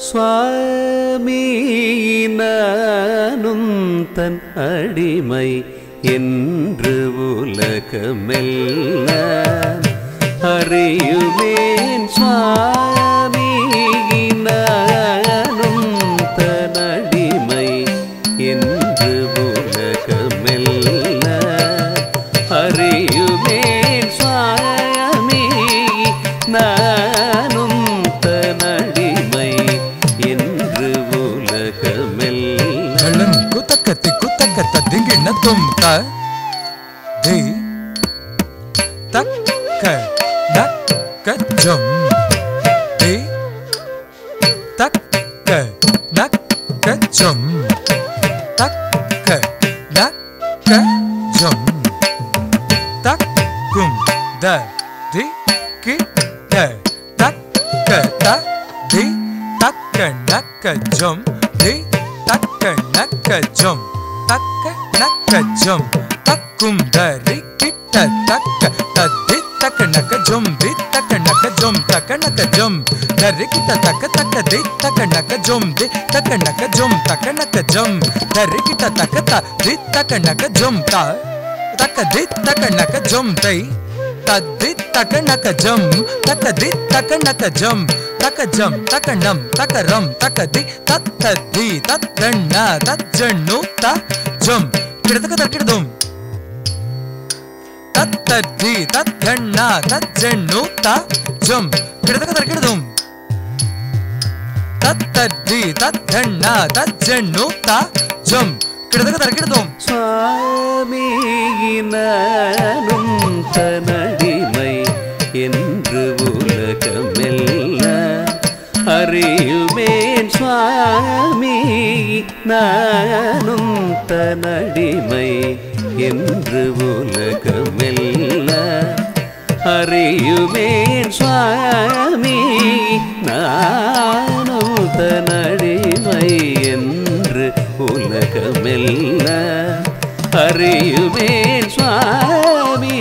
சுவாமி நானும் தன் அடிமை என்று உலகமெல்லாம் அறியுவேன். சுவாமி நானும் தன் அடிமை என்று உலகமெல்லாம் அறியுவேன். சுவாமி நானும் தன் அடிமை என்று உலகமெல்லாம் குத்தக்கத்தி குத்தக்கத்த திங்கின தும்க தி தக்க தக்க ஜம் தி தக்க தக்க ஜம் தக்க தக்க ஜம் தக்கும் த தி கிட்ட தக்க த தி தக்க நக்க ஜம் தி தக்க நக்க ஜம் தக்க நக்க ஜம் தக்கும் தரி கிட்ட தக்க தத்தி தக்க நக்க ஜம் தி தக்க நக்க ஜம் தக்க நக்க ஜம் தரி கிட்ட தக்க தக்க தி தக்க நக்க ஜம் தி தக்க நக்க ஜம் தக்க நக்க ஜம் தரி கிட்ட தக்க த தி தக்க நக்க ஜம் த தக்க தி தக்க நக்க ஜம் தை தத்தி தக்க நக்க ஜம் தக்க தி தக்க நக்க ஜம் தக்க ஜம் தக்க நம் தக்க ரம் தக்க தி தத்த தி தத்தண்ண தஜ்ஜண்ணு த ஜம் கிடதக்க தக்கிடதும் தத்த தி தத்தண்ண தஜ்ஜண்ணு த ஜம் கிடதக்க தக்கிடதும் தத்த தி தத்தண்ண தஜ்ஜண்ணு த ஜம் கிடதக்க தக்கிடதும். சுவாமி நானும் தன் அடிமை என்று உலகமெல்லாம் அறியுவேன். சுவாமி நானும் தன் அடிமை என்று உலகமெல்லாம் அறியுவேன். சுவாமி நானும் தன் அடிமை என்று உலகமெல்லாம் அறியுவேன். சுவாமி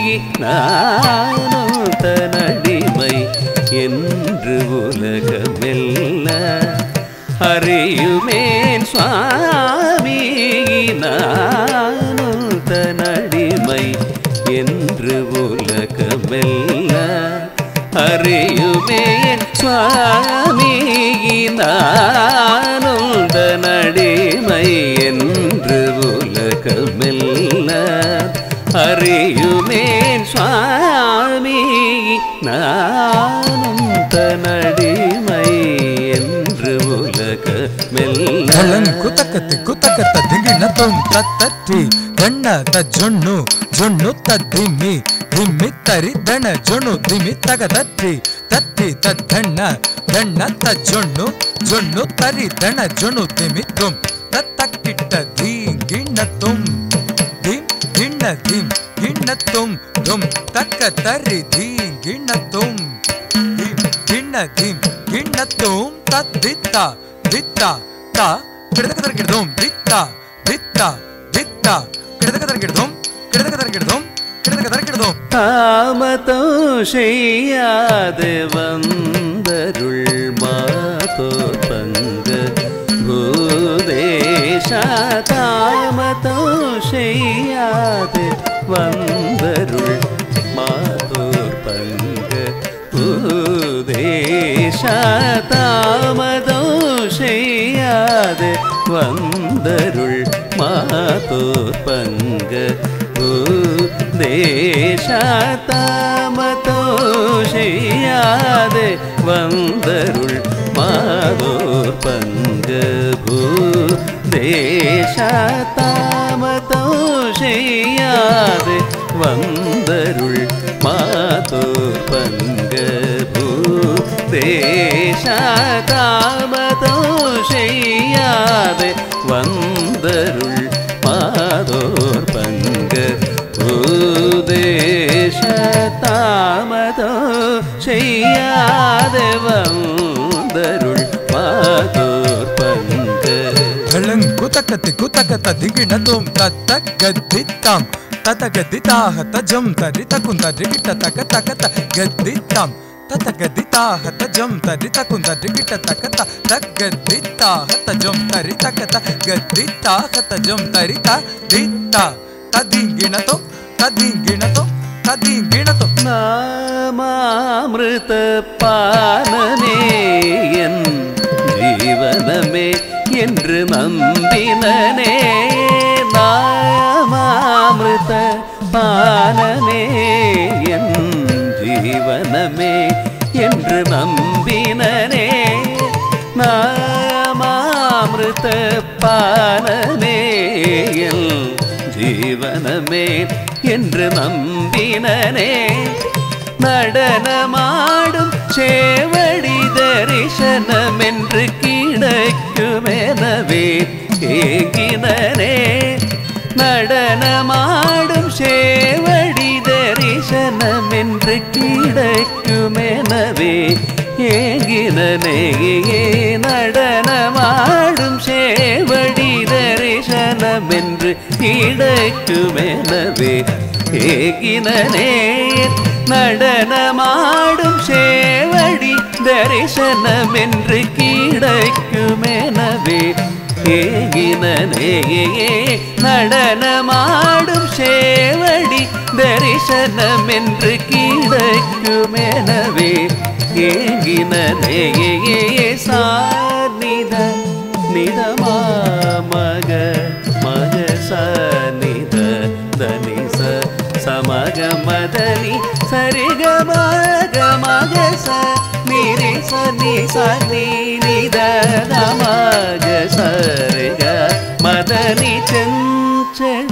நானும் தன் அடிமை என்று உலகமெல்லாம் அறியுவேன். சுவாமி நானும் தன் அடிமை என்று உலகமெல்லாம் அறியுவேன். சுவாமி நானும் தன் அடிமை என்று உலகமெல்லாம் அறியுவேன். சுவாமி நானும் தன் அடிமை என்று உலகமெல்லாம் குத்தக்கத்தி குத்தக்கத்த திங்கின தும் தத்தி தண்ண தஜ்ஜொண்ணு ஜொண்ணு தத்திமி திம்மி தரி தன ஜொண்ணு திமி தக தத்தி தத்தி தத்தண்ண தண்ண தஜ்ஜொண்ணு ஜொண்ணு தரி தன ஜொண்ணு திமி தும் தத்தக்கிட்ட தீங்கின தும் திம் கிண்ண திம் கிண்ண தும் தும் தக்க தரி தீங்கின தும் திம் கிண்ண திம் கிண்ண தும் தத்தித்தா தித்தா தா கிடதக்க தரக்கிடுதும் தித்தா தித்தா தித்தா கிடதக்க தரக்கிடுதும் கிடதக்க தரக்கிடுதும் கிடதக்க தரக்கிடுதும். தாமதோ செய்யாது வந்தருள் மாதோ பங்க பூதேஷ தாமதோ செய்யாது வந்தருள் மாதோ பங்க பூதேஷ தாமதோ செய்யாது வந்தருள் மாதோர் பங்க பூதேஷ தாமதோ செய்யாது வந்தருள் மாதோர் பங்க பூதேஷ தாமதோ செய்யாது வந்தருள் மாதோர் பங்க பூதேஷ தாமதோ செய்யாது வந்தருள் மாதோர் பங்க பூதேஷ தாமதோ செய்யாது வந்தருள் மாதோர் பங்க குத்தக்கத்தி குத்தக்கத்த திங்கின தும் தத்த கத்தித்தாம் தத்த கத்திதாக தஜம் தரி தக்கும் தரி கிட்ட தக்க தக்க த கத்தித்தாம் ततगदिताह तजम तरित कुंदरिकिट तकता तगदिताह तजम तरित कता गदिताह तजम तरिता दिता तदिंगिणतो तदिंगिणतो तदिंगिणतो नामामृत पानने என் ஜீவனமே என்று நம்பினனே நாமாமிருத பானமே என் ஜீவனமே என்று நம்பினனே நாமாமிருத பானமே என் ஜீவனமே என்று நம்பினனே நடனமாடும் சேவடி தரிசனமென்று கிடைக்குமெனவே ஏங்கினனே நடனமாடும் சேவடி தரிசனமென்று கிடைக்குமெனவே ஏங்கினனே நடனமாடும் சேவடி தரிசனமென்று கிடைக்குமெனவே ஏகினனே நடனமாடும் சேவடி தரிசனமென்று கிடைக்குமெனவே ஏகினனே நடனமாடும் சேவடி தரிசனமென்று கிடைக்குமெனவே ஏகினனே சாநித நிதமா மக மக சாநித தனிச சமக மதனி சரிக மக மக ச நிரி சனி சனி நித மக சரிக மதனி செஞ்சட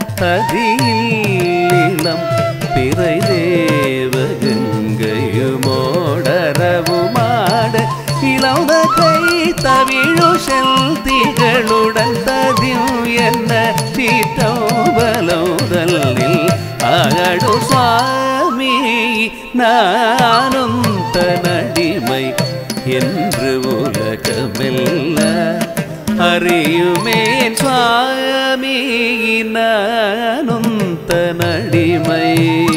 அதிலம் பிறை தேவகங்கையுமோடரவுமாட இளவ கை தவிழு செல்திகளுடன் ததியும் என்ன சீட்டோபலோதலில் அகடு சுவாமி நானும் தனடிமை என்று உலகமெல்ல அறியுமேன் சுவாமி நானும் தனடிமை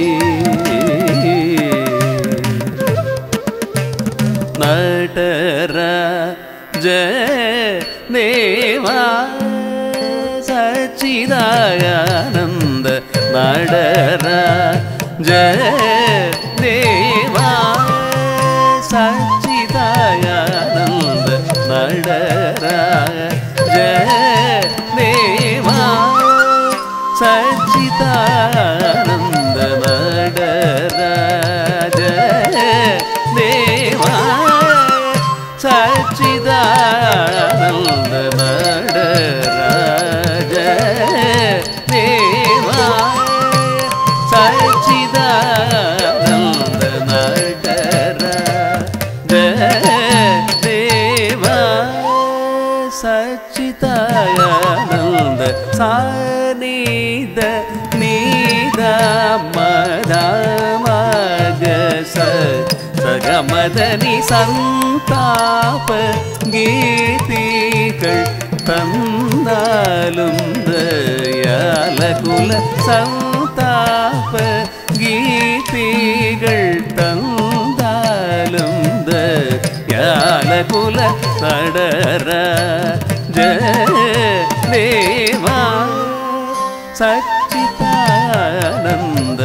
நடராஜ தேவா சச்சிதானந்த நடராஜ தேவா சச்சிதானந்த நடராஜ தேவா சச்சிதானந்த நடராஜ தேவா சச்சிதானந்த நடராஜ தேவா சச்சிதானந்த நடராஜ தேவா சச்சிதானந்த சானித நீத மதமக சகமதனி சந்தாப கீதிகள் தந்தாலும் தயாலகுல சந்தாப கீதிகள் தந்தாலும் தயாலகுல நடராஜ தேவா சச்சிதானந்த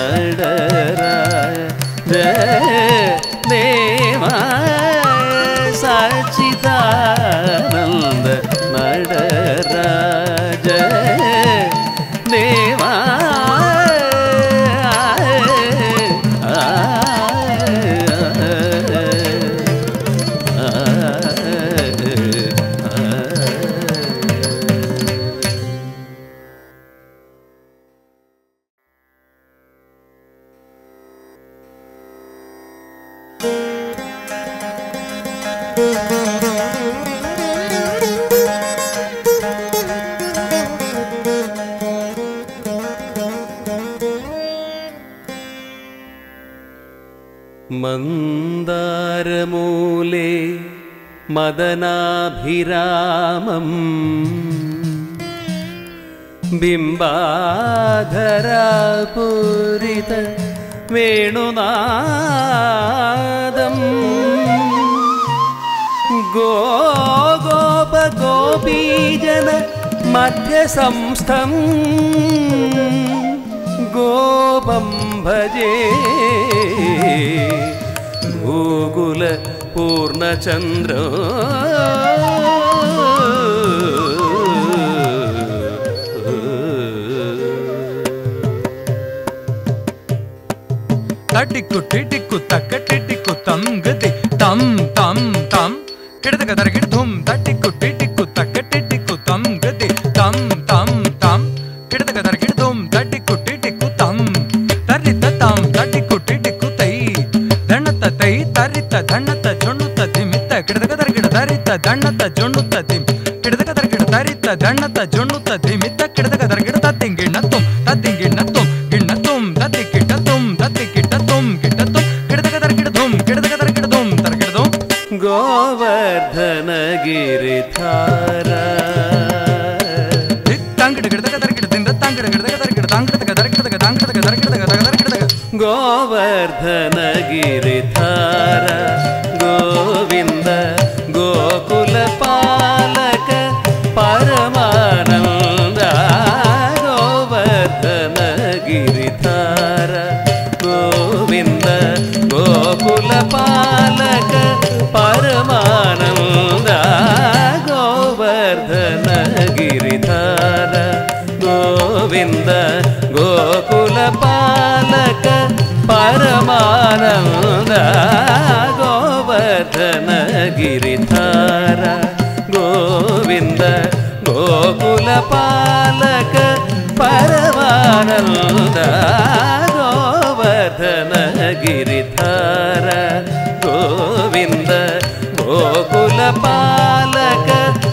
நடராஜ தேவா சச்சிதானந்த நடராஜ தேவா மந்தாரமூலே மதனாபிராமம் பிம்பாதராபூரித വേണുനാദം ഗോപ ഗോപീജന മധ്യസംസ്ഥം ഗോപം ഭജേ ഗോകുല പൂർണ്ണചന്ദ്ര ടിക്കു ടിക്കു തക്ക ടിക്കു തം ഗതി തം തം തം കിടതക തരകിട ധും തട്ടിക്കു ടിക്കു തക്ക ടിക്കു തം ഗതി തം തം തം കിടതക തരകിട ധും തട്ടിക്കു ടിക്കു തം തരിത തം തട്ടിക്കു ടിക്കു തൈ ധണത തൈ തരിത ധണത ജൊണ്ണുത ദിമിത കിടതക തരകിട തരിത ധണത ജൊണ്ണുത ദിം കിടതക തരകിട തരിത ധണത ജൊണ്ണുത ദിമിത കിടതക തരകിട തത്തിങ്കിണ്ണ തും തത്തിങ്കിണ്ണ തും കിണ്ണ തും തത്തിക്കിട്ട തും തത്തിക്കിട്ട തും കിട്ട തും കിടതക തരകിട ധും കിടതക തരകിട ധും തരകിട ധും ഗോവർദ്ധന ഗിരിധാര താങ്കിട കിടതക തരകിട തിന്ത താങ്കിട കിടതക തരകിട താങ്കിടതക തരകിടതക താങ്കിടതക തരകിടതക തരകിടതക ഗോവർദ്ധന ഗിരിധാര ഗോവിന്ദ ഗോകുല പാലക പരമാനന്ദ ഗോവർദ്ധന ഗിരിധാര ഗോവിന്ദ ഗോകുല പാലക പരമാനന്ദ ഗോവർദ്ധന ഗിരിധാര ഗോവിന്ദ ഗോകുല പാലക പരമാനന്ദ ഗോവർദ്ധന ഗിരിധാര ഗോവിന്ദ ഗോകുല പാലക പരമാനന്ദ ഗോവർദ്ധന ഗിരിധാര ഗോവിന്ദ ഗോകുല പാലക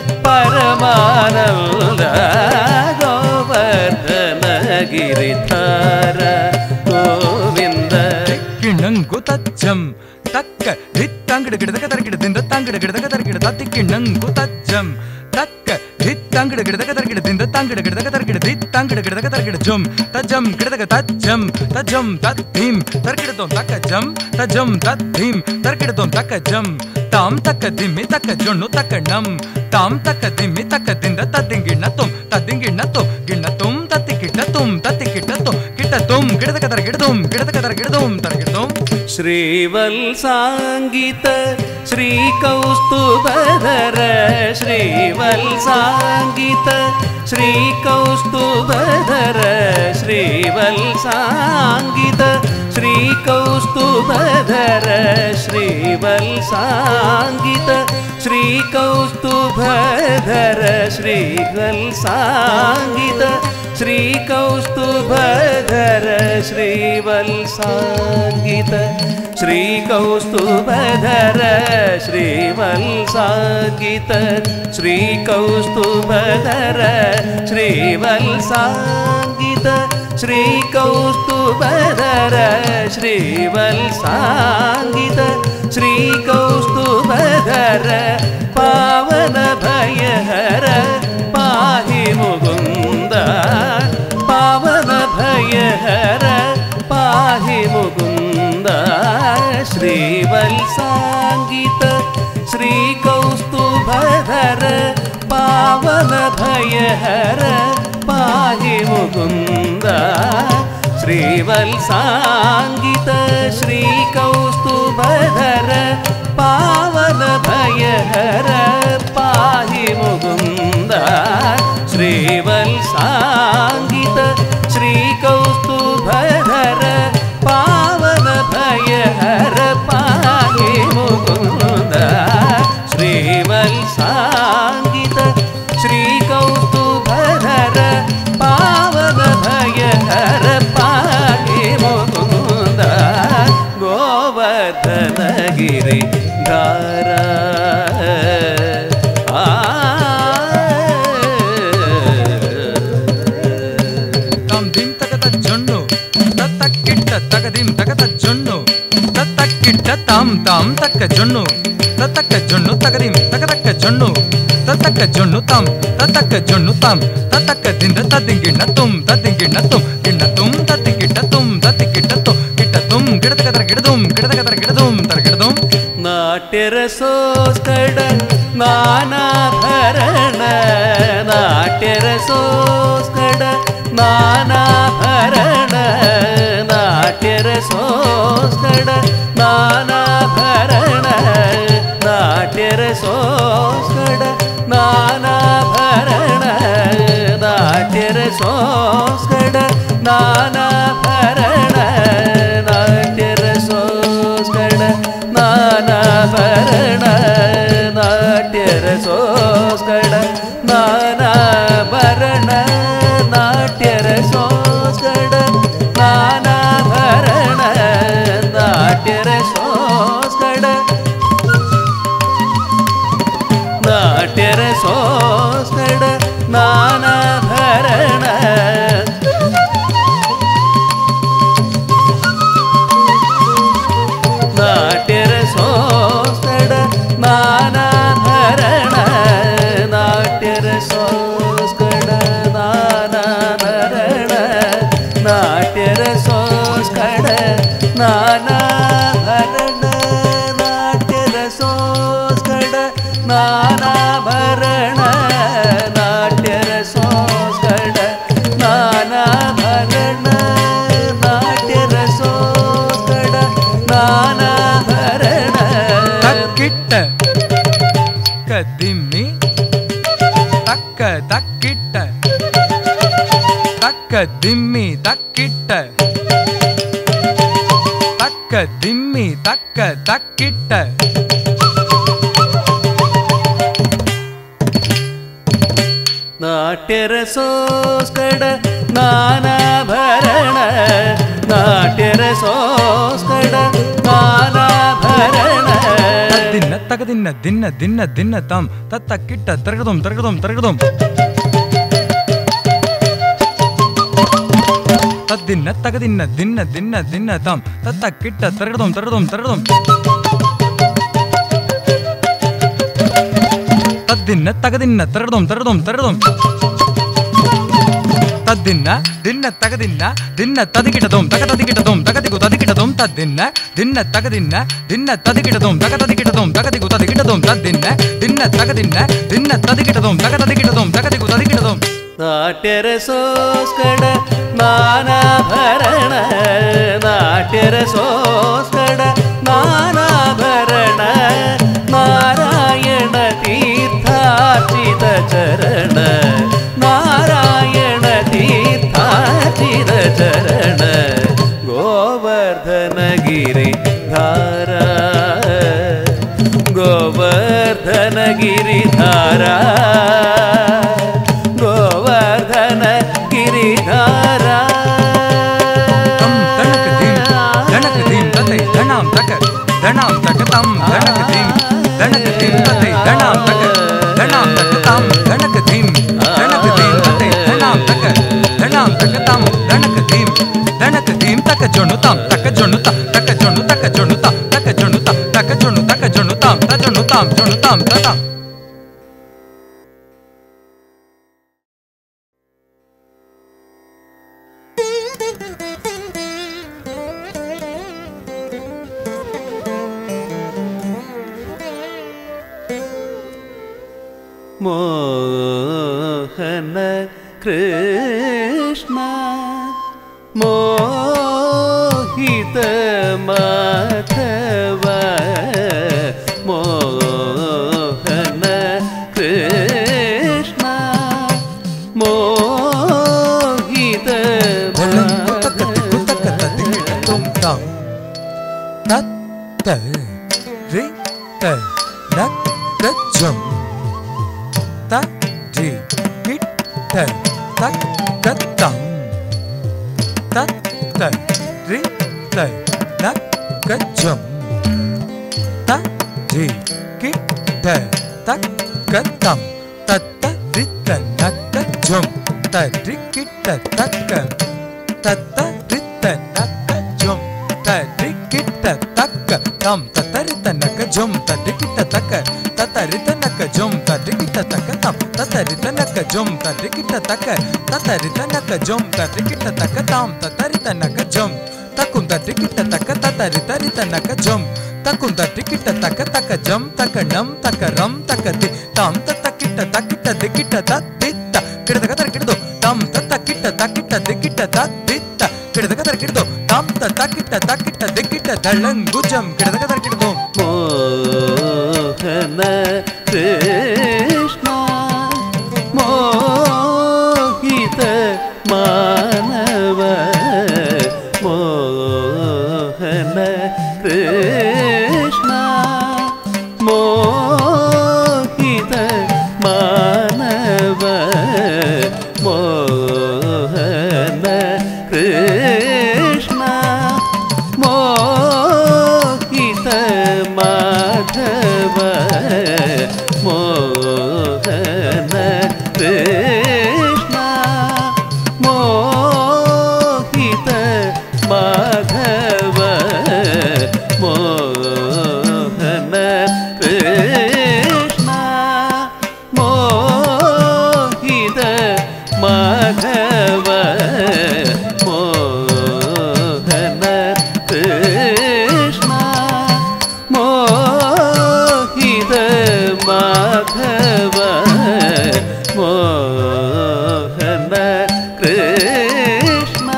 പരമാനന്ദ ഗോവർദ്ധന ഗിരിധാര ഗോവിന്ദ കിണ്ണങ്കു തജ്ജം തക്ക ഹിത്താങ്കിട കിടതക തരകിട തിന്ത താങ്കിട കിടതക തരകിട തത്തി കിണ്ണങ്കു തജ്ജം തക്ക ഹിത്താങ്കിട കിടതക തരകിട തിന്ത താങ്കിട കിടതക തരകിട ഹിത്താങ്കിട കിടതക തരകിട ജം തജ്ജം കിടതക തജ്ജം തജ്ജം തദ്ദീം തരകിടതോം തക്ക ജം തജ്ജം തദ്ദീം തരകിടതോം തക്ക ജം താം തക്ക ദിമ്മി തക്ക ജൊണ്ണു തക്ക ണം താം തക്ക ദിമ്മി തക്ക തിന്ത തദ്ദിങ്കിണ്ണ തും തദ്ദിങ്കിണ്ണ തും കിണ്ണ തും തത്തിക്കിട്ട തും തത്തിക്കിട്ട തും കിട്ട തും കിടതക തരകിട തും കിടതക തരകിട തും തരകിട തും ശ്രീവത്സാംഗിത ശ്രീകൗസ്തുഭധര ശ്രീവത്സാംഗിത ശ്രീകൗസ്തുഭധര ശ്രീവത്സാംഗിത ശ്രീകൗസ്തുഭധര ശ്രീവത്സാംഗിത ശ്രീകൗസ്തുഭധര ശ്രീവത്സാംഗിത ശ്രീകൗസ്തുഭധര ശ്രീവത്സാംഗിത ശ്രീകൗസ്തുഭധര ശ്രീവത്സാംഗിത ശ്രീകൗസ്തുഭധര ശ്രീവത്സാംഗിത ശ്രീകൗസ്തുഭധര ശ്രീവത്സാംഗിത ശ്രീകൗസ്തുഭധര പാവന ഭയഹര പാഹി മുകുന്ദ പാവന ഭയഹര പാഹി മുകുന്ദ ശ്രീവത്സാംഗിത ശ്രീകൗസ്തുഭധര പാവന ഭയഹര പാഹി മുകുന്ദ ശ്രീവത്സാംഗിത ശ്രീകൗസ്തുഭധര പാവന ഭയഹര പാഹി മുകുന്ദ ശ്രീവത്സാംഗിത ശ്രീകൗസ്തുഭധര പാവന ഭയഹര പാഹി മുകുന്ദ ശ്രീവത്സാംഗിത ശ്രീകൗസ്തുഭധര പാവന ഭയഹര പാഹി Mukunda Govardhana ഗിരിധാര tam tam takka jonnu tatakka jonnu tagadim takakka jonnu tatakka jonnu tam tatakka jonnu tam tatakka dinda tadinginna tum ginna tum tatikitta tum tatikitta tum തരകിടതും കിടതക തരകിടതും തരകിടതും നാട്യരസോസ്കട നാനാഭരണ നാട്യരസോസ്കട നാനാഭരണ നാട്യരസോസ്കട നാനാഭരണ നാട്യരസോസ്കട നാനാഭരണ നാട്യരസോസ്കട നാനാഭരണ നാട്യരസോസ്കട നാനാഭരണ നാട്യരസോസ്കട നാനാഭരണ നാട്യരസോസ്കട നാനാഭരണ നാട്യരസോസ്കട നാട്യരസോസ്കട നാനാഭരണ നാട്യരസോസ്കട നാനാഭരണ നാട്യരസോസ്കട നാനാഭരണ നാട്യരസോസ്കട നാനാഭരണ നാട്യരസോസ്കട നാനാഭരണ നാട്യരസോസ്കട നാനാഭരണ നാട്യരസോസ്കട നാനാഭരണ തക്കിട്ട കദിമി തക്ക തക്കിട്ട തക്ക ദിമ്മി തക്കിട്ട തക്ക ദിമ്മി തക്ക തക്കിട്ട നാട്യരസോസ്കട നാനാഭരണ നാട്യരസോസ്കട നാനാഭരണ ദിന്ന തക ദിന്ന ദിന്ന ദിന്ന ദിന്ന തം തത്ത കിട്ട തരകതും തരകതും തരകതും തദ്ദിന്ന തക ദിന്ന ദിന്ന ദിന്ന ദിന്ന തം തത്ത കിട്ട തരകതും തരകതും തരകതും തദ്ദിന്ന തക ദിന്ന തരകതും തരകതും തരകതും തദ്ദിന്ന ദിന്ന തക ദിന്ന ദിന്ന തദികിടതും തക തദികിടതും തകതികു തദികിടതും തദ്ദിന്ന ദിന്ന തക ദിന്ന ദിന്ന തദികിടതും തക തദികിടതും തകതികു തദികിടതും തദ്ദിന്ന ദിന്ന തക ദിന്ന ദിന്ന തദികിടതും തക തദികിടതും തകതികു തദികിടതും നാട്യരസോസ്കട നാനാഭരണ നാട്യരസോസ്കട നാനാഭരണ നാരായണ തീർത്ഥാർച്ചിത ചരണ നാരായണ തീർത്ഥാർച്ചിത ചരണ ഗോവർദ്ധനഗിരി ധാര ഗോവർദ്ധനഗിരി ധാര ഗോവർദ്ധന ഗിരിധാര ധനക ധീം തതൈ ധനാം തക ധനാം തക തം ധനക ധീം തതൈ ധനാം തക ധനാം തക തം ധനക ധീം തതൈ ധനാം തക തം ധനക ധീം തക ജൊണു തം തക ജൊണു ത തക ജൊണു തക ജൊണു ത തക ജൊണു ത തക ജൊണു തക ജൊണു തം ത ജൊണു തം ജൊണു തം തതം മോഹന കൃഷ്ണ മോഹിത മാധവ മോഹന കൃഷ്ണ മോഹിത Jum, తారిత నక జం తకుంత టికిట తక తక జం తక నం తక రం తక ది తం తకిట తకిట దికిట తదిత కిడదక తకిటదో తం తకిట తకిట దికిట తదిత కిడదక తకిటదో తం తకిట తకిట దికిట దళంగుజం కిడదక తకిటదో మోహన కృష్ణ మోహిత మానవ మోహన కృష్ణ మోహిత మానవ మోహన కృష్ణ మోహిత మాధవ మోహన కృష్ణ మోహిత మాధవ మోహన కృష్ణ మోహిత మాధవ మోహన కృష్ణ మోహిత మాధవ మోహన కృష్ణ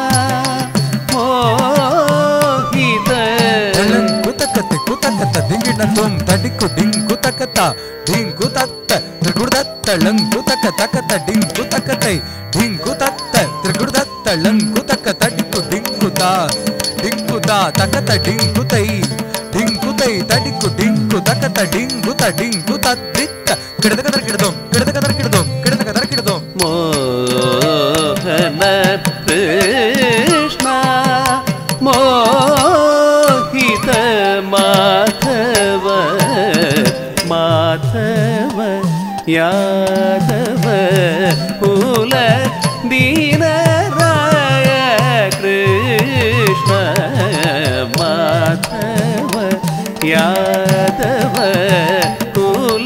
మోహిత కుతకత కుతకత దింగిన తుం తడికు డింగు తకత డింగు తత్త త్రిగుడదత్త లంగు తక తకత డింగు తకతై డింగు తత్త త్రిగుడదత్త లంగు తక తడికు డింగుతా డింగుతా తకత డింగుతై డింగుతై తడికు డింగు తకత డింగుత డింగు తద్దిత్త కిడదక తరకిడదోం కిడదక తరకిడదోం కిడదక తరకిడదోం మోహన కృష్ణ మోహిత మాధవ మాధవ యాదవ కుల దీనరాయ కృష్ణ మాధవ యాదవ కుల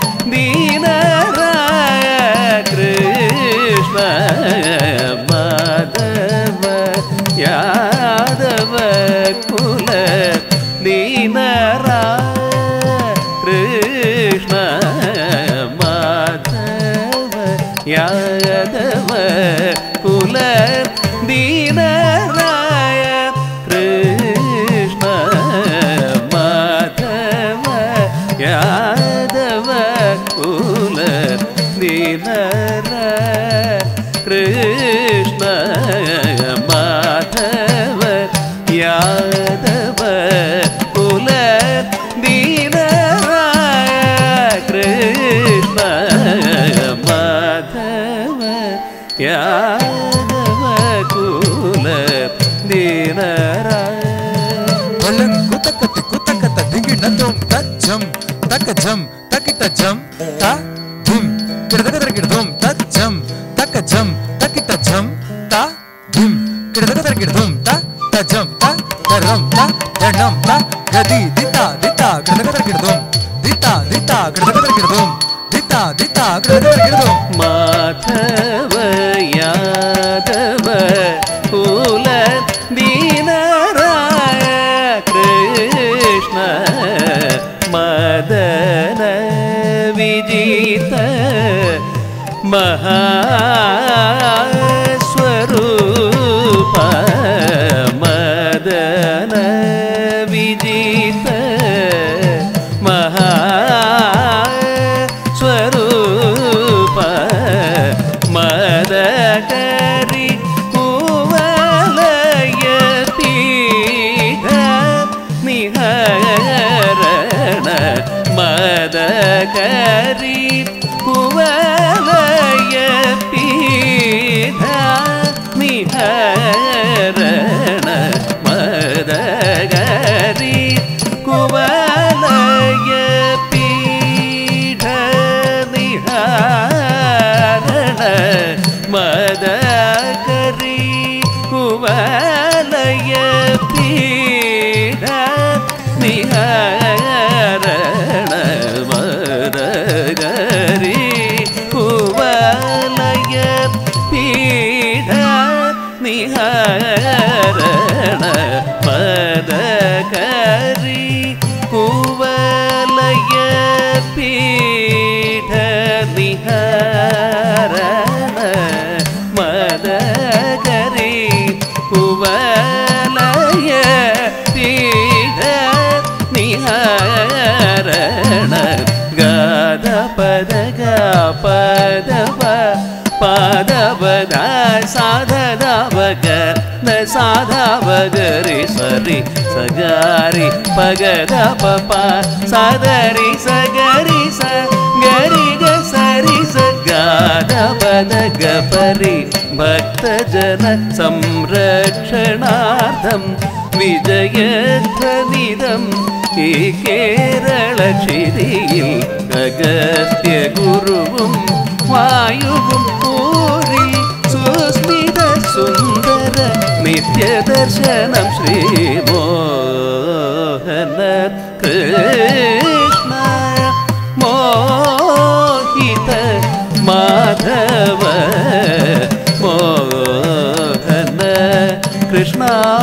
దీనరాయ కృష్ణ మాధవ యాదవ కుల దీనరాయ కృష్ణ మాధవ యాదవ కుల దీనరాయ కృష్ణ మాధవ యాదవ కుల దీనరాయ కృష్ణ మాధవ యాదవ కుల దీనరాయ కృష్ణ మాధవ యాదవ కుల దీనరాయ కుతకతి కుతకత దింగిన తుం తజ్జం తకజం తకిట జం త ధిం కిడదక తరకిడదోం తజ్జం తకజం తకిట జం త ధిం కిడదక తరకిడదోం త తజం త తరం త జనం త గది దిత దిత కిడదక తరకిడదోం దిత దిత కిడదక తరకిడదోం దిత దిత కిడదక తరకిడదోం మాధవ యాదవ కుల దీనరాయ కృష్ణ మదన విజిత మహాస్వరూప మదన విజిత మహాస్వరూప మదకరి కువలయ పీఠ నిహరణ మదకరి కువలయ పీఠ నిహరణ మదకరి కువలయ పీఠ నిహరణ మదకరి కువలయ పీఠ నిహరణ మదకరి गरी कुवलय पीठ निहरण मद गरी कुवलय पीठ निहरण गाध पद गा पद पादवद साधव न साधव गरि सरि सगारि पगद पपा सादरि सगरि स गरि ग सरि स गाध पद ग परि भक्तजन संरक्षणार्थं विजयध्वनिदं ഈ കേരളക്ഷിതിയിൽ അഗസ്ത്യ ഗുരുവും വായുവും ഊരിൽ സുസ്മിത സുന്ദര നിത്യദർശനം ശ്രീമോഹന കൃഷ്ണ മോഹിത മാധവ മോഹന കൃഷ്ണ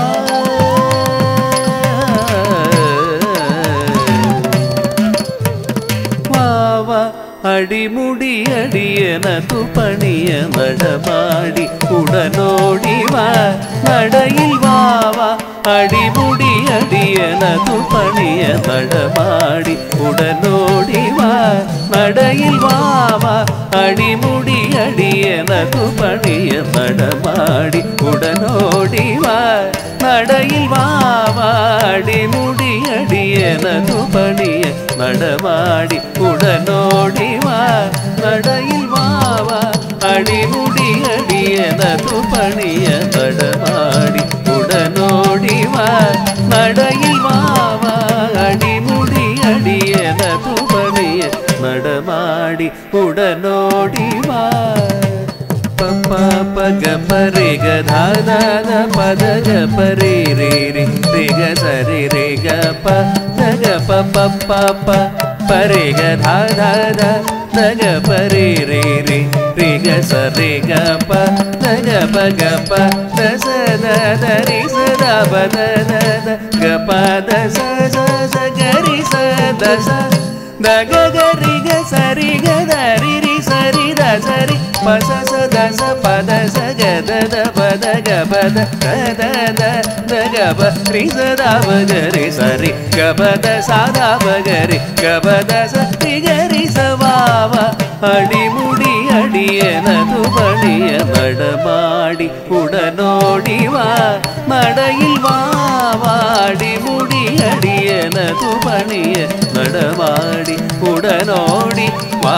അടിമുടി അടിയനതു പണിയ നടമാടി ഉടനോടി വാ നടയിൽ വാവ അടിമുടി അടിയനതു പണിയ നടമാടി ഉടനോടി വാ നടയിൽ വാവ അടിമുടി അടിയനതു പണിയ നടമാടി ഉടനോടി വാ നടയിൽ വാവ അടിമുടി അടിയനതു പണിയ നടമാടി ഉടനോടി വാ നടയിൽ വാവ അടിമുടി അടിയനതു പണിയ നടമാടി ഉടനോടി വാ നടയിൽ വാവ അടിമുടി അടിയനതു പണിയ നടമാടി ഉടനോടി വാ പപ്പ പഗ പരി ഗ ധ ധ ധ പദ ഗ പരി രി രി രി ഗ സരി രി ഗ പ ധ ഗ പ പ പ പ പരി ഗ ധ ധ ധ ധ ഗ പരി രി രി രി ഗ സരി ഗ പ ധ ഗ പ ഗ പ ധ സ ധ ധ രി സ ധ പ ധ ധ ധ ഗ പ ധ സ സ സ ഗ രി സ ധ സ ധ ഗ ഗ രി ഗ സരി ഗ ധ രി രി സരി ധ സരി പ സ സ ധ സ പ ധ സ ഗ ധ ധ പ ധ ഗ പ ധ ധ ധ ധ ധ ഗ പ രി സ ധ പ ഗ രി സരി ഗ പ ധ സ ധ പ ഗ രി ഗ പ ധ സ രി ഗ രി സ വാ വ അടിമുടി അടിയനതു പണിയ നടമാടി ഉടനോടി വാ നടയിൽ വാ അടിമുടി അടിയനതു പണിയ നടമാടി ഉടനോടി വാ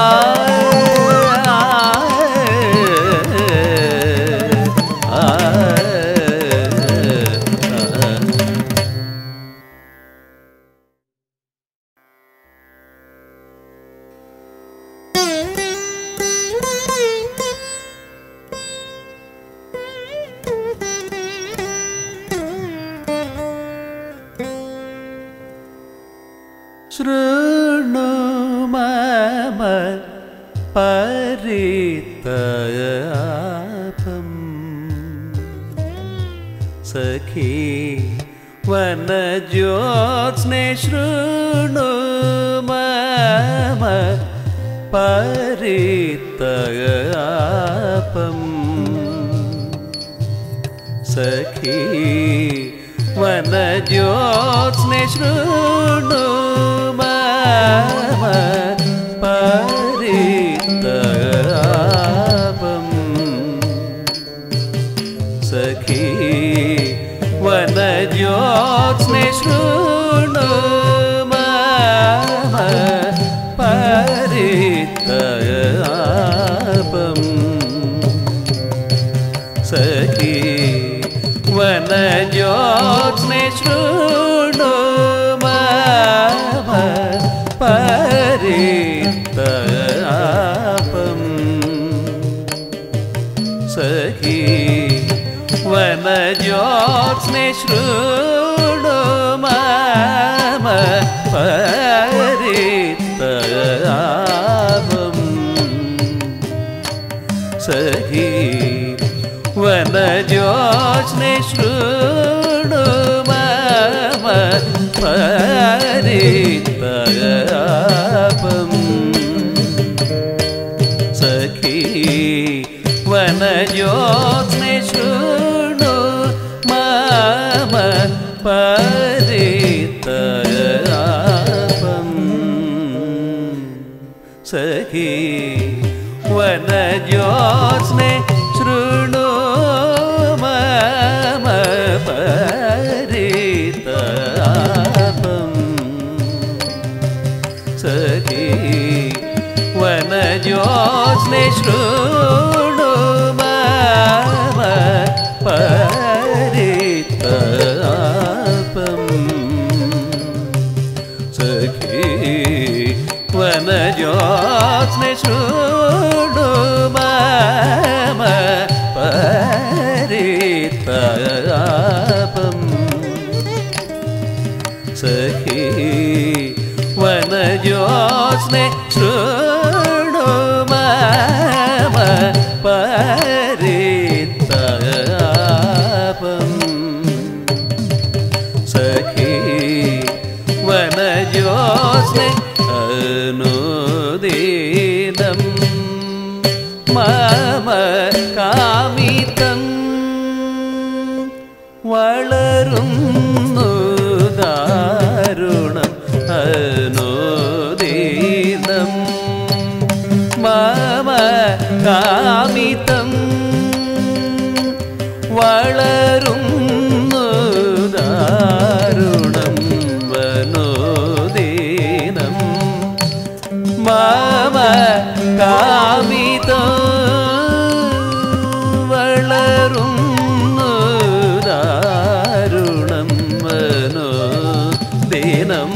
शृणु मम परितापम् सखी वनज्योत्स्ने शृणु मम परितापम् सखी वनज्योत्स्ने शृणु मम परितापम् सखी वनज्योत्स्ने शृणु मम परितापम् सखी वनज्योत्स्ने शृणु मम परितापम् सखी वनज्योत्स्ने शृणु मम परितापम् सखी वनज्योत्स्ने शृणु मम പരിതാപം സഖി വനജ്യോത്സ്നെ ശൃണു മമ പരിതാപം സഖി വനജ്യോത്സ്നെ ശൃണു മമ പരിതാപം സഖി വനജ്യോത്സ്നെ ശൃണു മമ പരിതാപം സഖി വനജ്യോത്സ്നെ ശൃണു മമ പരിതാപം സഖി വനജ്യോത്സ്നെ ശൃണു മമ പരിതാപം സഖി വനജ്യോത്സ്നെ അനുദിനം മമ കാമിതം വളരുന്നു ദാരുണം അനുദിനം മമ കാമിതം വളരുന്നു ദാരുണം അനുദിനം മമ കാമിതം വളരുന്നു ദാരുണം അനുദിനം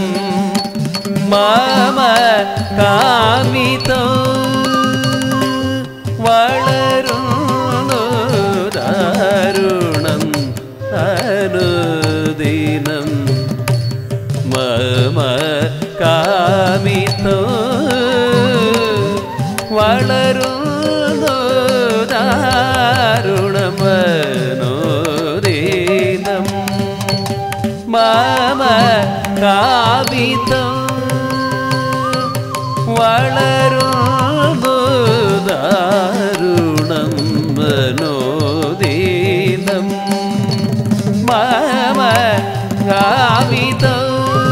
മമ കാമിതം വളരുന്നു ദാരുണം അനുദിനം മമ കാമിതം വളരുന്നു ദാരുണം അനുദിനം മമ കാമിതം വളരുന്നു ദാരുണം അനുദിനം മമ കാമിതം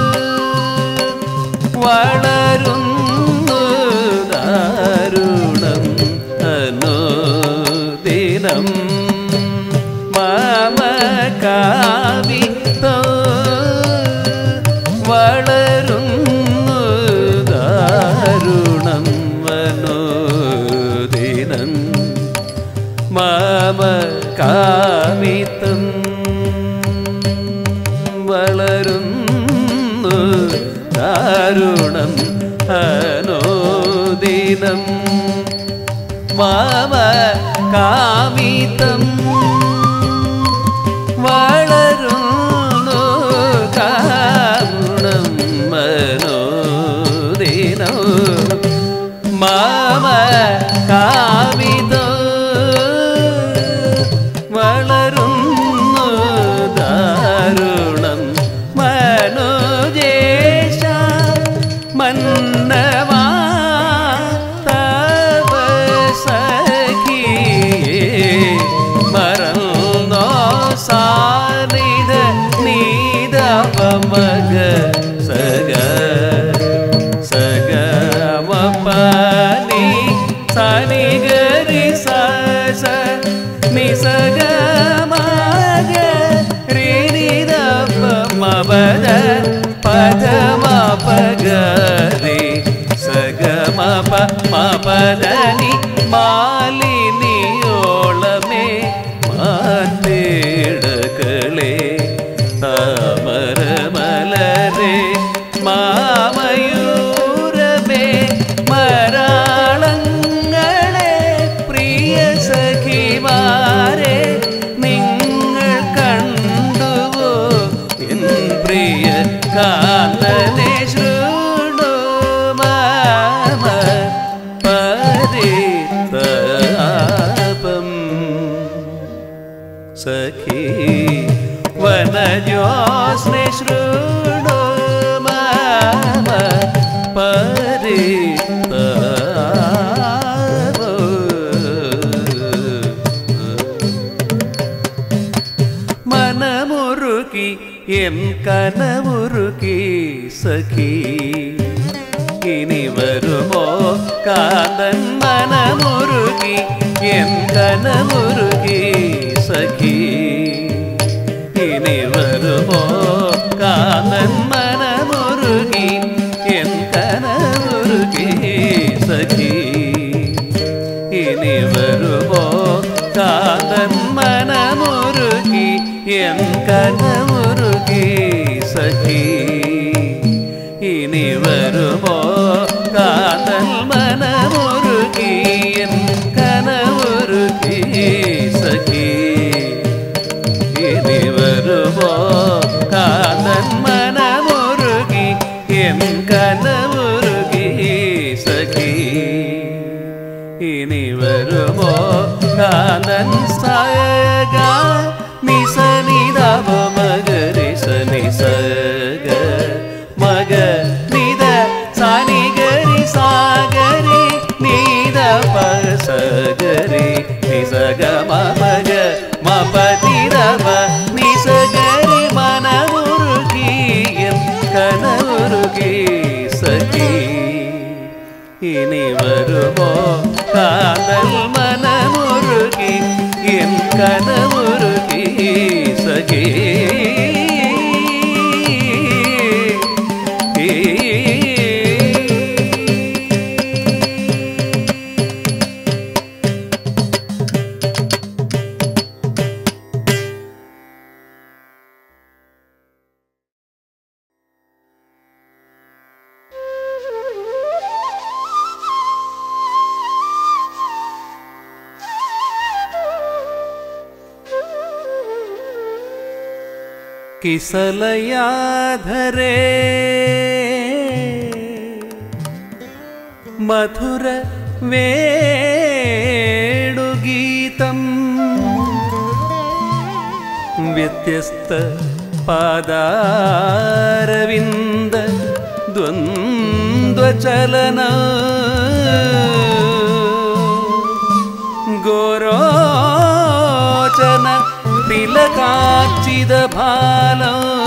വളരുന്നു ദാരുണം അനുദിനം മമ കാമിതം വളരുന്നു ദാരുണം അനുദിനം മമ കാമിതം വളരുന്നു ദാരുണം അനുദിനം മമ കാമിതം വളരുന്നു ദാരുണം അനുദിനം മമ കാമിതം വളരുന്നു ദാരുണം മനോജേശ മന്നവാ തവ സഖിയേ മറന്നോ സാനിധ നീതപമഗ സഗ സഗ മപനി സനി ഗരി സ നി സഗ മഗ രി നി ద മപദ പദ മപഗ രി സഗ മപ മപദനി മാലിനിയോളമേ മാത്തേടകളെ താമരമലരെ മാമയൂരമേ മരാളങ്ങളെ പ്രിയ സഖിമാരെ നിങ്ങൾ കണ്ടുവോ എൻ പ്രിയ കാന്തനെ ശൃണു മമ പരിതാപം സഖി വനജ്യോത്സ്നെ ശൃണു കനവുരുകി സഖി ഇനി വരുമോ കാന്തൻ മനമുരുകി എൻ കനമുരുകി സഖി ഇനി വരുമോ കാന്തൻ മനമുരുകി എൻ കനമുരുകി സഖി ഇനി വരുമോ കാന്തൻ മനമുരുകി എൻ കനമുരുകി സഖി ഇനി വരുമോ കാന്തൻ മനമുരുകി എൻ കനമുരുകി സഖി ഇനി വരുമോ കാന്തൻ മനമുരുകി എൻ കനമുരുകി സഖി ഇനി വരുമോ കാന്തൻ സഗ നിസനിധവ മഗരി സനി സഗ മഗ നിധ സനി ഗരി സാഗരി നിധ പസഗരി നിസഗ മഗ മപതിരവ നിസഗരി മനമുരുകി എൻ കനമുരുകി സഖി ഇനി വരുമോ കാന്തൻ മനമുരുകി എൻ കനമുരുകി സഖി കിസലയാധരേ മധുര വേണുഗീതം വ്യത്യസ്ത പാദാരവിന്ദ ദ്വന്ദ്വചലന ഗോരോചന തിലകാച്ചിത ഭാല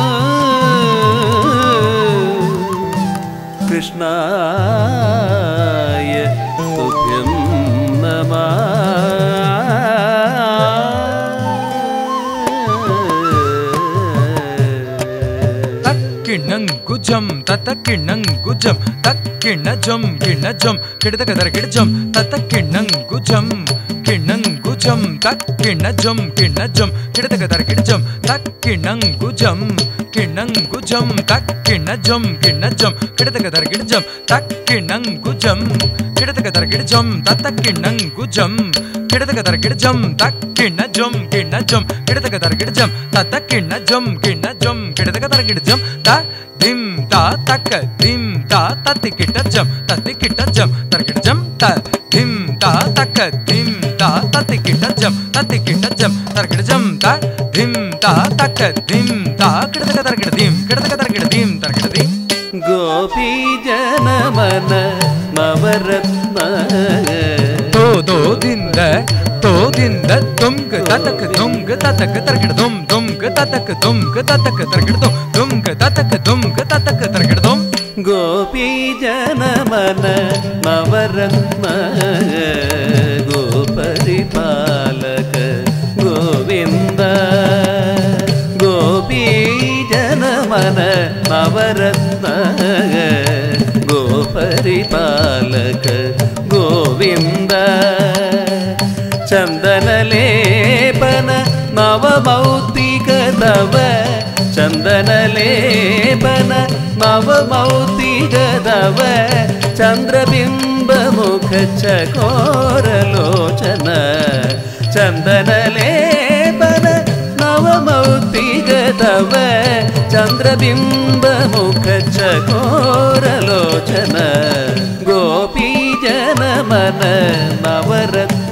കൃഷ്ണായ തുഭ്യം നമഃ തക്കിണ്ണങ്കുജം തത്തക്കിണ്ണങ്കുജം തക്കിണ്ണജം കിണ്ണജം കിടതകതരകിടജം തത്തക്കിണ്ണങ്കുജം കിണ്ണങ്കുജം തക്കിണ്ണജം കിണ്ണജം കിടതകതരകിടജം തക്കിണ്ണങ്കുജം കിണ്ണങ്കുജം തക്കിണ്ണജം കിണ്ണജം കിടതകതരകിടജം തക്കിണ്ണങ്കുജം കിടതകതരകിടജം തത്തക്കിണ്ണങ്കുജം കിടതകതരകിടജം തക്കിണ്ണജം കിണ്ണജം കിടതകതരകിടജം തത്തക്കിണ്ണജം കിണ്ണജം കിടതകതരകിടജം ത ധിം ത തക്ക ധിം ത തത്തിക്കിട്ടജം തത്തിക്കിട്ടജം തരകിടജം ത ധിം ത തക്ക ധിം ത തത്തിക്കിട്ടജം തത്തിക്കിട്ടജം തരകിടജം ത ധിം ത തക്ക ധിം ത കിടതകതരകിടധിം കിടതകതരകിടധിം തരകിടധിം ഗോപി ജനമന നവരത്ന തോ ദിന്ദ തുംക തതക തുംക തതക തരകിടതും തുംക തതക തുംക തതക തരകിടതും തുംക തതക തുംക തതക തരകിടതും ഗോപി ജനമന നവരത്ന ഗോപരിപാലക ഗോവിന്ദ ഗോപി ജനമന നവരത്ന ഗോപരിപാലക ഗോവിന്ദ ചന്ദനലേപന നവമൗക്തിക തവ ചന്ദനലേപന നവമൗക്തിക തവ ചന്ദ്രബിംബമുഖ ചകോരലോചന ചന്ദനലേപന നവമൗക്തിക തവ ചന്ദ്രബിംബമുഖ ചകോരലോചന ഗോപി ജനമന നവരത്ന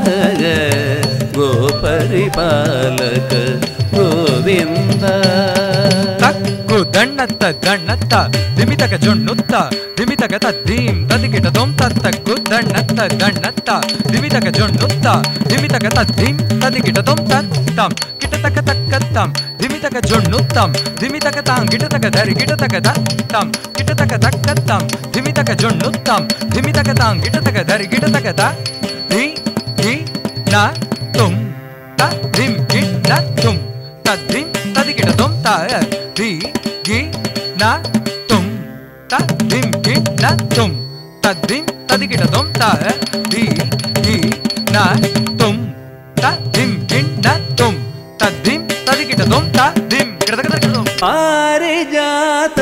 ഗോപരിപാലക ഗോവിന്ദ ತಕ್ಕು ದಣ್ಣತ್ತ ದಣ್ಣತ್ತ ದಿಮಿತಕ ಜೊಣ್ಣುತ್ತ ದಿಮಿತಕ ತದ್ದೀಂ ತದಿಕಿಟದೊಂ ತತ್ತಕ್ಕು ದಣ್ಣತ್ತ ದಣ್ಣತ್ತ ದಿಮಿತಕ ಜೊಣ್ಣುತ್ತ ದಿಮಿತಕ ತದ್ದೀಂ ತದಿಕಿಟದೊಂ ತತ್ತಂ ಕಿಟತಕ ತಕ್ಕತ್ತಂ ದಿಮಿತಕ तक जोन्नु तम धिमी तक तां गिट तक धरि गिट तक द तम गिट तक धक तम धिमी तक जोन्नु तम धिमी तक तां गिट तक धरि गिट तक द धी धी ना तुम ता धिम गिट ना तुम ता धिम तदि गिट तुम ता धी गी ना तुम ता धिम गिट ना तुम ता धिम तदि गिट तुम ता धी गी ना तुम ता धिम गिट ना तुम ता धिम तदि गिट तुम ता धिम गिट तक गिट तुम पारिजात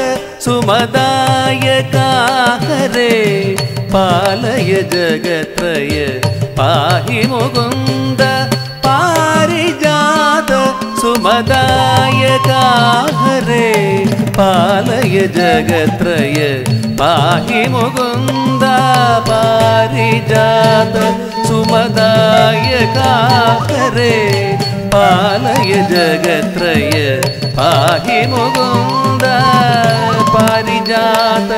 सुमदायका हरे पालय जगत्रय पाहि मुकुन्द पारिजात सुमदायका हरे पालय जगत्रय पाहि मुकुन्द पारिजात सुमदायका हरे पालय जगत्रय पाहि मुकुन्द पारिजात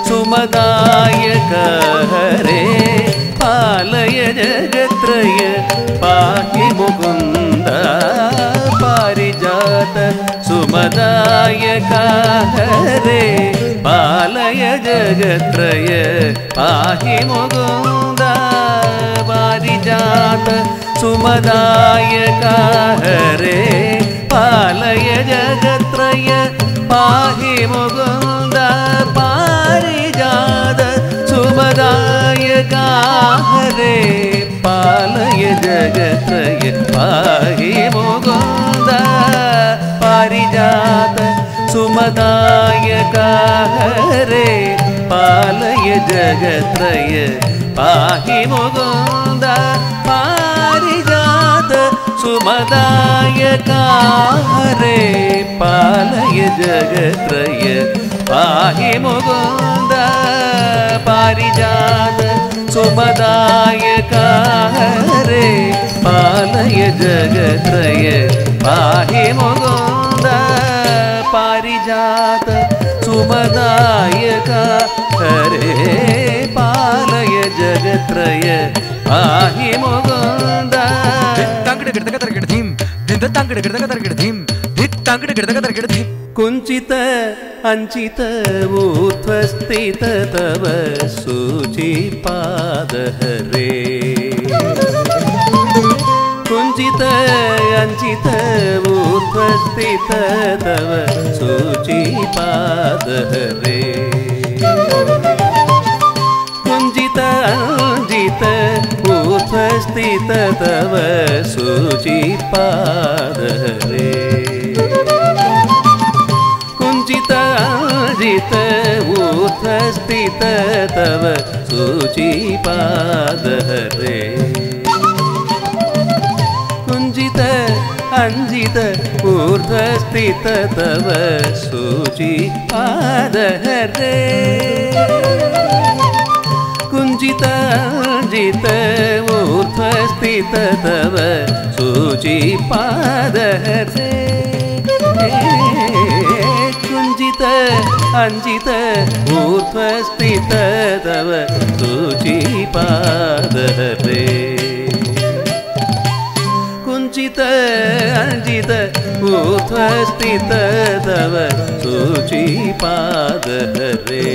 सुमदायक हरे पालय जगत्रय पाहि मुकुन्द पारिजात सुमदायक हरे पालय जगत्रय पाहि मुकुन्द पारिजात सुमदायक हरे पालय जगत्रय पाहि मुकुन्द पारिजात सुमदायक हरे पालय जगत्रय पाहि मुकुन्द पारिजात सुमदायक हरे पालय जगत्रय पाहि मुकुन्द पारिजात सुमदायक हरे पालय जगत्रय पाहि मुकुन्द पारिजात सुमदायक हरे पालय जगत्रय पाहि मुकुन्द पारिजात सुमदायक हरे पालय जगत्रय पाहि मुकुन्द कुञ्चित अञ्चित ऊर्ध्वस्थित तव सूचिपाद हरे कुञ्चित अञ्चित ऊर्ध्वस्थित तव सूचिपाद हरे कुञ्चित अञ्चित ऊर्ध्वस्थित तव सूचिपाद हरे कुञ्चित अञ्चित ऊर्ध्वस्थित तव सूचिपाद हरे कुञ्चित अञ्चित ऊर्ध्वस्थित तव सूचिपाद हरे कुञ्चित अञ्चित ऊर्ध्वस्थित तव सूचिपाद हरे कुञ्चित अञ्चित ऊर्ध्वस्थित तव सूचिपाद हरे कुञ्चित अञ्चित ऊर्ध्वस्थित तव सूचिपाद हरे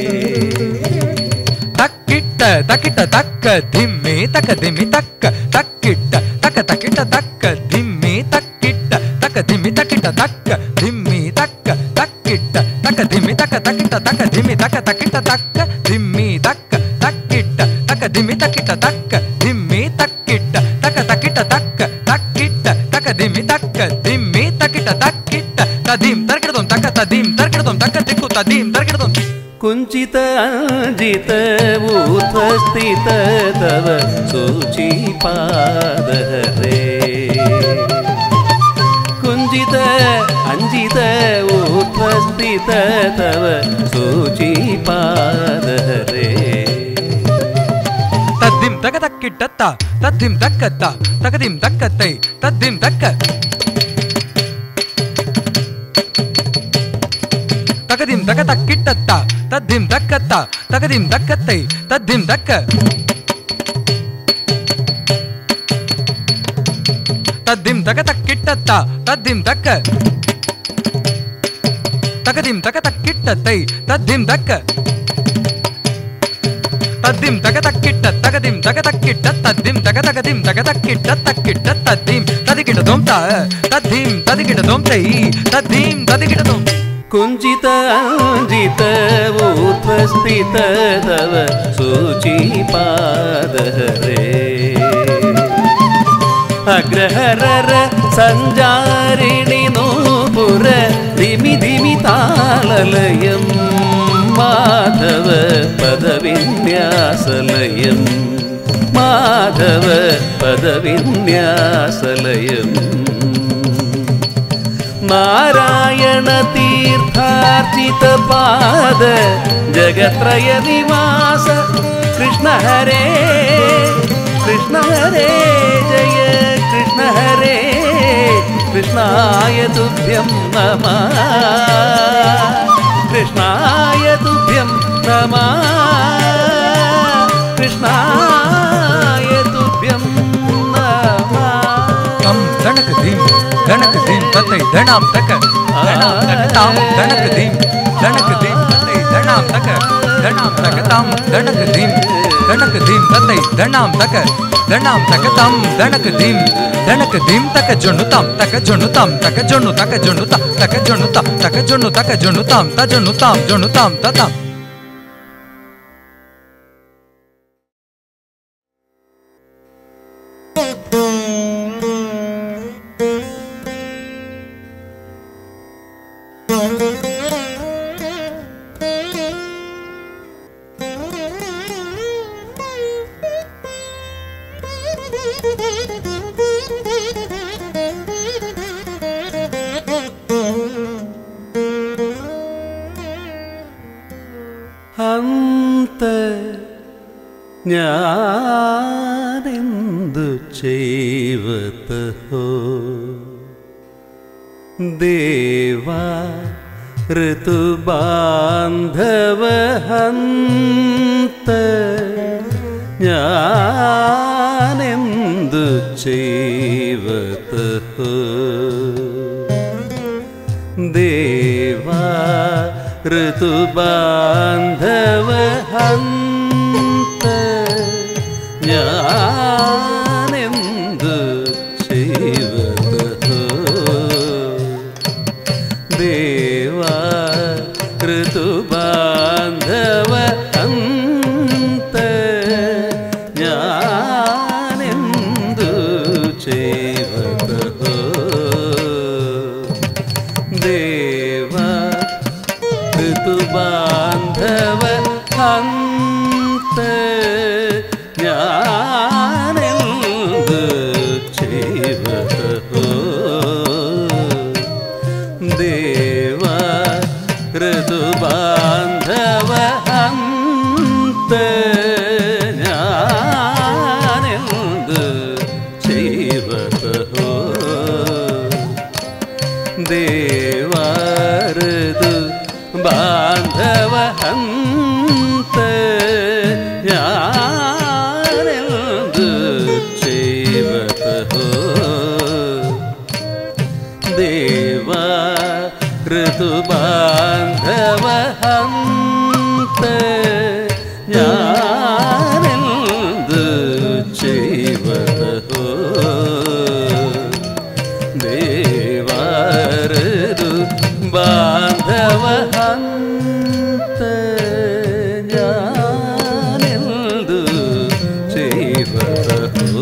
तक्किट्ट तक्किट्ट तक्क धिम्मि तक्क धिम्मि तक्क तक्किट्ट तक्क तक्किट्ट तक्क धिम्मि तक्किट्ट तक्क धिम्मि तक्किट्ट तक्क धिम्मि तक्क तक्किट्ट तक्क धिम्मि तक्क तक्किट्ट तक्क धिम्मि तक्क तक्किट्ट तक्क धिम्मि तक्क तक्किट्ट तक्क धिम्मि तक्किट्ट तक्क धिम्मि तक्किट्ट तक्क तक्किट्ट तक्क तक्किट्ट तक्क धिम्मि तक्क धिम्मि तक्किट्ट तक्किट्ट तधिं तर्किडतुं तक्क तधिं तर्किडतुं तक्क तिक्कु तधिं तर्किडतुं कुञ्चित अञ्चित ऊर्ध्वस्थित तव सूचिपाद हरे कुञ्चित अञ्चित ऊर्ध्वस्थित तव सूचिपाद हरे तद्धिं तक तक्किट्ट तद्धिं तक्कत्त तकधिं तक्कत्तै तद्धिं तक्क तकधिं तक तक्किट्टत्त तद्धिं तक्कत्त तकधिं तक्कत्तै तद्धिं तक्क तद्धिं तक तक्किट्टत्त तद्धिं तक्क തകതിം തക തക്കിട്ട തൈ തദ്ദിം തക്ക തദ്ദിം തക തക്കിട്ട തകതിം തക തക്കിട്ട തദ്ദിം തക തകതിം തക തക്കിട്ട തക്കിട്ട തദ്ദിം തദികിടതും ത തദ്ദിം തദികിടതും തൈ തദ്ദിം തദികിടതും കുഞ്ചിത അഞ്ജിത ഊർധ്വസ്ഥിത തവ സൂചിപാദഹരേ അഗ്രഹരര സഞ്ചാരിണി നൂപുര ധിമി ധിമി താളലയം മാധവ പദവിന്യാസലയം മാധവ പദവിന്യാസലയം നാരായണ തീർത്ഥാർച്ചിത പാദ ജഗത്രയ നിവാസ കൃഷ്ണ ഹരേ കൃഷ്ണ ഹരേ ജയ കൃഷ്ണ ഹരേ കൃഷ്ണായ തുഭ്യം നമഃ കൃഷ്ണായ തുഭ്യം നമഃ കൃഷ്ണായ തുഭ്യം നമഃ ധനക ധീം തത്തൈ ധനാം തക താം ധനക ധീം തത്തൈ ധനാം തക താം ധനക ധീം തത്തൈ ധനാം തക താം ധനക ധീം തക ജൊണ്ണു താം തക ജൊണ്ണു താം തക ജൊണ്ണു തക ജൊണ്ണു ത തക ജൊണ്ണു ത തക ജൊണ്ണു തക ജൊണ്ണു താം ത ജൊണ്ണു താം തതാം അന്ത ഞാനെന്തു ചെയ്വതോ ദേവാ ഋതുബാന്ധവ ഹന്ത ഞാനെന്തു ചെയ്വതോ ദേവാ ഋതുബാന്ധവ ഹന്ത ഞാനെന്തു ചെയ്വതോ ദേവാ ഋതുബാന്ധവ ഹന്ത ഞാനെന്തു ചെയ്വതോ ദേവാ ഋതുബാന്ധവ ഹന്ത ഞാനെന്തു ചെയ്വതോ ദേവാ ഋതുബാന്ധവ ഹന്ത ഞാനെന്തു ചെയ്വതോ ദേവാ ഋതുബാന്ധവ ഹന്ത ഞാനെന്തു ചെയ്വതോ ദേവാ ഋതുബാന്ധവ ഹന്ത ഞാനെന്തു ചെയ്വതോ ദേവാ ഋതുബാന്ധവ ഹന്ത ഞാനെന്തു ചെയ്വതോ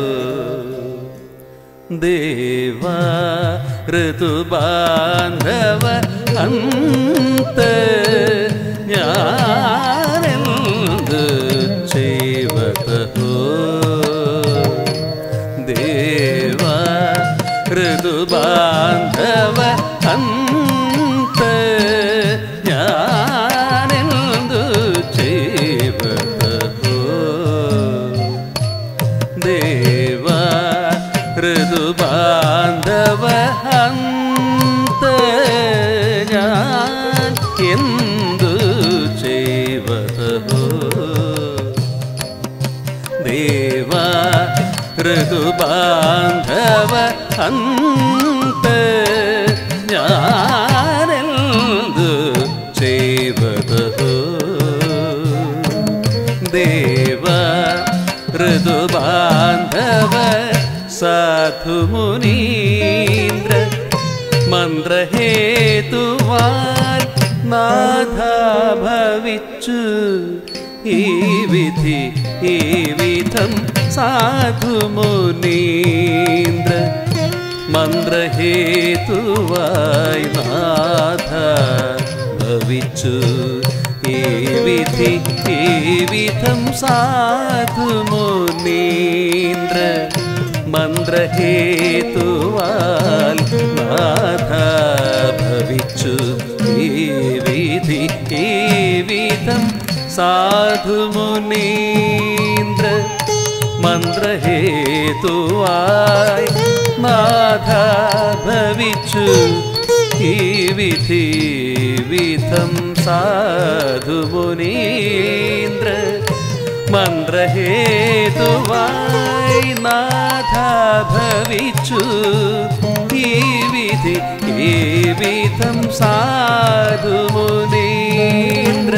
ദേവാ ഋതുബാന്ധവ ഹന്ത ഞാനെന്തു ചെയ്വതോ ദേവാ ഋതുബാന്ധവ ഹന്ത ഞാനെന്തു ചെയ്വതോ ദേവാ ഋതുബാന്ധവ ഹന്ത ഞാൻ എന്തു ചെയ്വതോ ദേവാ ഋതുബാന്ധവ ഹന്ത ഞാനെന്തു ചെയ്വതോ ദേവ ഋതുബാന്ധവ സാധുമുനീന്ദ്ര മന്ത്രഹേതുവാൽ നാഥ ഭവിച്ചു ഈ വിധി ഈ വിധം സാധുമുനീന്ദ്ര മന്ത്രഹേതുവായി നാഥ ഭവിച്ചു ഈ വിധി ഈ വിധം സാധുമുനീന്ദ്ര മന്ത്രഹേതുവാൽ നാഥ ഭവിച്ചു ഈ വിധി ഈ വിധം സാധുമുനീന്ദ്ര മന്ത്രഹേതുവായി നാഥ ഭവിച്ചു ഈ വിധി വിധം സാധുമുനീന്ദ്ര മന്ത്രഹേതുവായി നാഥ ഭവിച്ചു ഈ വിധി ഈ വിധം സാധുമുനീന്ദ്ര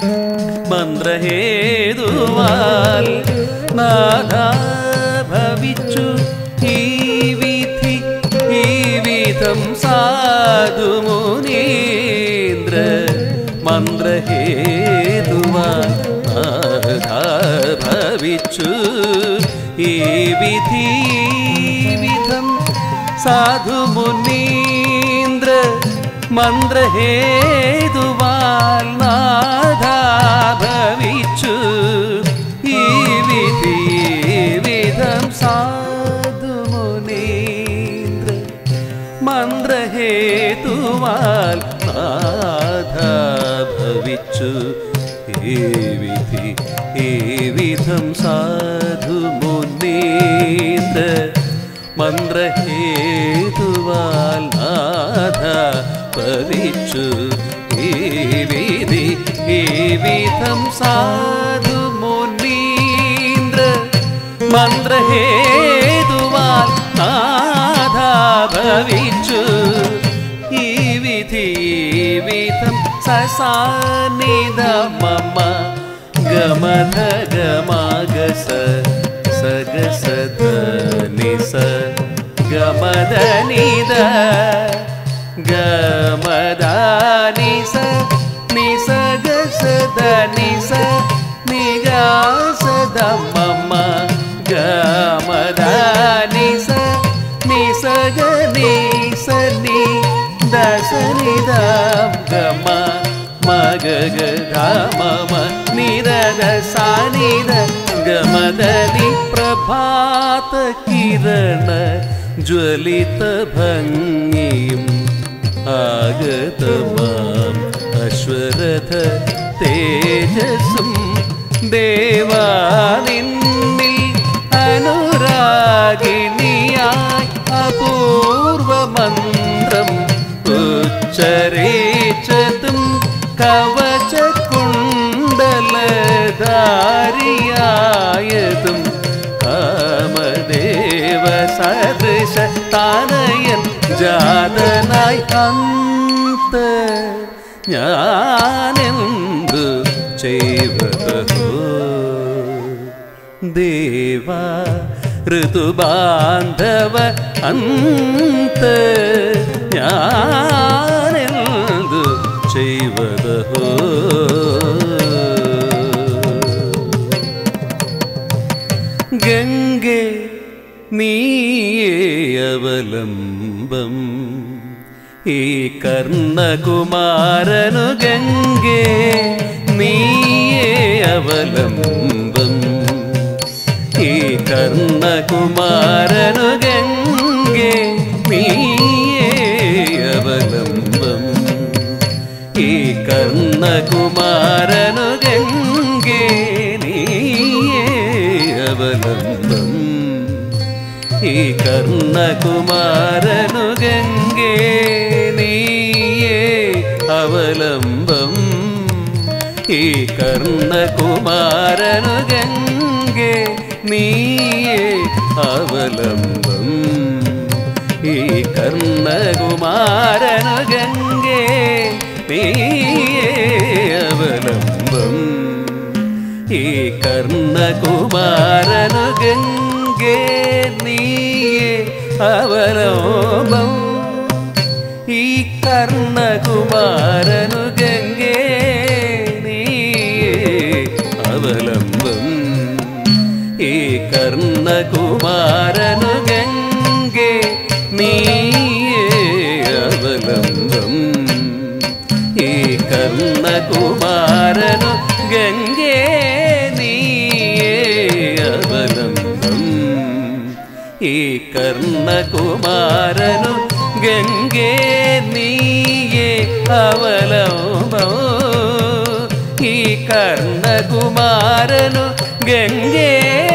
മന്ത്രഹേതുവാൽ നാഥ ഭവിച്ചു ഈ വിധി ഈ വിധം സാധുമുനീന്ദ്ര മന്ത്രഹേതുവാൽ നാഥ ഭവിച്ചു ഈ വിധി വിധം സാധുമുനീന്ദ്ര മന്ത്രഹേതുവാൽ നാഥ ഭവിച്ചു ഈ വിധി വിധം സാധുമുനീന്ദ്ര മന്ത്രഹേതുവാൽ നാഥ ഭവിച്ചു ഈ വിധി ഈ വിധം സാധുമുനീന്ദ്ര മന്ത്രഹേതുവാൽ നാഥ ഭവിച്ചു ഈ വിധി ഈ വിധം സാധുമുനീന്ദ്ര മന്ത്രഹേതുവാൽ നാഥ ഭവിച്ചു ഈ വിധി വിധം സസാനിധ മമ ഗമധ ഗമാഗസ സഗസധ നിസ ഗമധ നിധ ഗമധ നിസ നിസ ഗസധ നിസ നിഗസധ മമ ഗമധ നിസ നിസ ഗ നിസ നി ദസ നിധ ഗമ മഗ ഗ ധ മമ നിധ ദസ നിധ ഗമദനി പ്രഭാത കിരണ ജ്വലിത ഭംഗിയും ആഗതമാം അശ്വരഥ തേജസ്സും ദേവാ നിന്നിൽ അനുരാഗിണിയായി അപൂർവ മന്ത്രം ഉച്ചരേച്ചതും കവച കുണ്ടലധാരിയായതും കാമദേവ സദൃശ താനയൻ ജാതനായി അന്ത ഞാനെന്തു ചെയ്വതോ ദേവാ ഋതുബാന്ധവ അന്ത ഞാനെന്തു ചെയ്വതോ ഗംഗേ നീയേ അവലംബം ഈ കർണകുമാരനു ഗംഗേ നീയേ അവലംബം ഈ കർണകുമാരനു ഗംഗേ നീയേ അവലംബം ഈ കർണകുമാരനു ഗംഗേ നീയേ അവലംബം ഈ കർണകുമാരനു ഗംഗേ നീയേ അവലംബം ഈ കർണകുമാരനു ഗംഗേ നീയേ അവലംബം ഈ കർണകുമാരനു ഗംഗേ നീയേ അവലംബം ഈ കർണകുമാരനു ഗംഗേ നീയേ അവലോകനം ഈ കർണകുമാരനു ഗംഗേ നീയേ അവലംബം ഈ കർണകുമാരനു ഗംഗേ നീയേ അവലംബം ഈ കർണകുമാരനു ഗംഗേ നീയേ അവലംബം ഈ കർണകുമാരനു ഗംഗേ നീയേ അവലംബം ഈ കർണകുമാരനു ഗംഗേ